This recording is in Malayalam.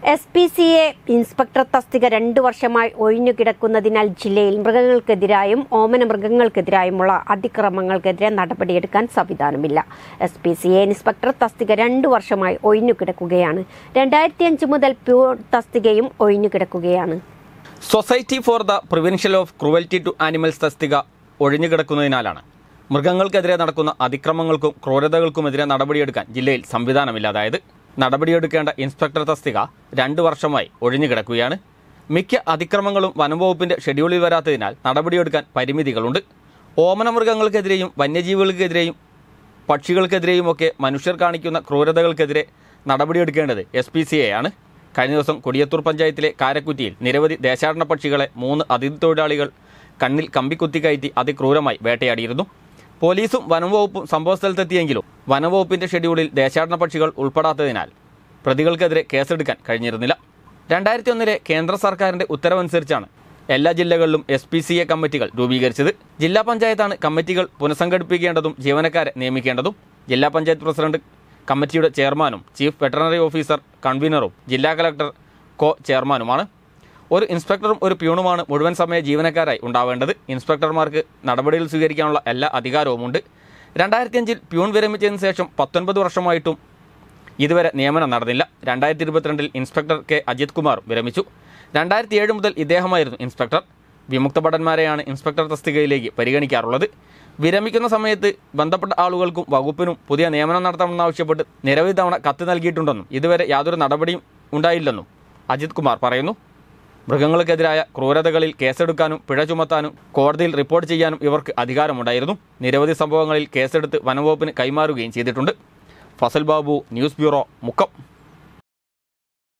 SPCA ഇൻസ്പെക്ടർ തസ്തിക 2 വർഷമായി ഒഴിഞ്ഞുകിടക്കുന്നതിനാൽ ജില്ലയിൽ മൃഗങ്ങൾക്കെതിരായും ഓമന മൃഗങ്ങൾക്കെതിരായുമുള്ള അതിക്രമങ്ങൾക്കെതിരെ നടപടിയെടുക്കാൻ സംവിധാനമില്ല. SPCA ഇൻസ്പെക്ടർ തസ്തിക 2 വർഷമായി ഒഴിഞ്ഞുകിടക്കുകയാണ്. 2005 മുതൽ പ്യൂൺ തസ്തികയും ഒഴിഞ്ഞുകിടക്കുകയാണ്. Society for the prevention of cruelty to animals തസ്തിക ഒഴിഞ്ഞുകിടക്കുന്നതിനാലാണ് മൃഗങ്ങൾക്കെതിരെ നടക്കുന്ന അതിക്രമങ്ങൾക്കും ക്രൂരതകൾക്കുമെതിരെ നടപടിയെടുക്കാൻ ജില്ലയിൽ സംവിധാനമില്ലാതായത്. നടപടിയെടുക്കേണ്ട ഇൻസ്പെക്ടർ തസ്തിക 2 വർഷമായി ഒഴിഞ്ഞുകിടക്കുകയാണ്. മിക്ക അതിക്രമങ്ങളും വനംവകുപ്പിന്റെ ഷെഡ്യൂളിൽ വരാത്തതിനാൽ നടപടിയെടുക്കാൻ പരിമിതികളുണ്ട്. ഓമന മൃഗങ്ങൾക്കെതിരെയും വന്യജീവികൾക്കെതിരെയും പക്ഷികൾക്കെതിരെയുമൊക്കെ മനുഷ്യർ കാണിക്കുന്ന ക്രൂരതകൾക്കെതിരെ നടപടിയെടുക്കേണ്ടത് SPCA ആണ്. കഴിഞ്ഞ ദിവസം കൊടിയത്തൂർ പഞ്ചായത്തിലെ കാരക്കുറ്റിയിൽ നിരവധി ദേശാടന പക്ഷികളെ 3 അതിഥി തൊഴിലാളികൾ കണ്ണിൽ കമ്പിക്കുത്തിക്കയറ്റി അതിക്രൂരമായി വേട്ടയാടിയിരുന്നു. പോലീസും വനംവകുപ്പും സംഭവസ്ഥലത്തെത്തിയെങ്കിലും വനംവകുപ്പിന്റെ ഷെഡ്യൂളിൽ ദേശാടന പക്ഷികൾ ഉൾപ്പെടാത്തതിനാൽ പ്രതികൾക്കെതിരെ കേസെടുക്കാൻ കഴിഞ്ഞിരുന്നില്ല. 2001 കേന്ദ്ര സർക്കാരിന്റെ ഉത്തരവനുസരിച്ചാണ് എല്ലാ ജില്ലകളിലും SPCA കമ്മിറ്റികൾ രൂപീകരിച്ചത്. ജില്ലാ പഞ്ചായത്താണ് കമ്മിറ്റികൾ പുനഃസംഘടിപ്പിക്കേണ്ടതും ജീവനക്കാരെ നിയമിക്കേണ്ടതും. ജില്ലാ പഞ്ചായത്ത് പ്രസിഡന്റ് കമ്മിറ്റിയുടെ ചെയർമാനും ചീഫ് വെറ്ററിനറി ഓഫീസർ കൺവീനറും ജില്ലാ കളക്ടർ കോ ചെയർമാനുമാണ്. ഒരു ഇൻസ്പെക്ടറും ഒരു പ്യൂണുമാണ് മുഴുവൻ സമയ ജീവനക്കാരായി ഉണ്ടാവേണ്ടത്. ഇൻസ്പെക്ടർമാർക്ക് നടപടികൾ സ്വീകരിക്കാനുള്ള എല്ലാ അധികാരവുമുണ്ട്. 2005 പ്യൂൺ വിരമിച്ചതിന് ശേഷം 19 വർഷമായിട്ടും ഇതുവരെ നിയമനം നടന്നില്ല. 2022 ഇൻസ്പെക്ടർ K. അജിത് കുമാറും വിരമിച്ചു. 2007 മുതൽ ഇദ്ദേഹമായിരുന്നു ഇൻസ്പെക്ടർ. വിമുക്ത ഭടന്മാരെയാണ് ഇൻസ്പെക്ടർ തസ്തികയിലേക്ക് പരിഗണിക്കാറുള്ളത്. വിരമിക്കുന്ന സമയത്ത് ബന്ധപ്പെട്ട ആളുകൾക്കും വകുപ്പിനും പുതിയ നിയമനം നടത്തണമെന്നാവശ്യപ്പെട്ട് നിരവധി തവണ കത്ത് നൽകിയിട്ടുണ്ടെന്നും ഇതുവരെ യാതൊരു നടപടിയും ഉണ്ടായില്ലെന്നും അജിത് കുമാർ പറയുന്നു. മൃഗങ്ങൾക്കെതിരായ ക്രൂരതകളിൽ കേസെടുക്കാനും പിഴ ചുമത്താനും കോടതിയിൽ റിപ്പോർട്ട് ചെയ്യാനും ഇവർക്ക് അധികാരമുണ്ടായിരുന്നു. നിരവധി സംഭവങ്ങളിൽ കേസെടുത്ത് വനംവകുപ്പിന് കൈമാറുകയും ചെയ്തിട്ടുണ്ട്. Fazal Babu, news bureau, Mukkam.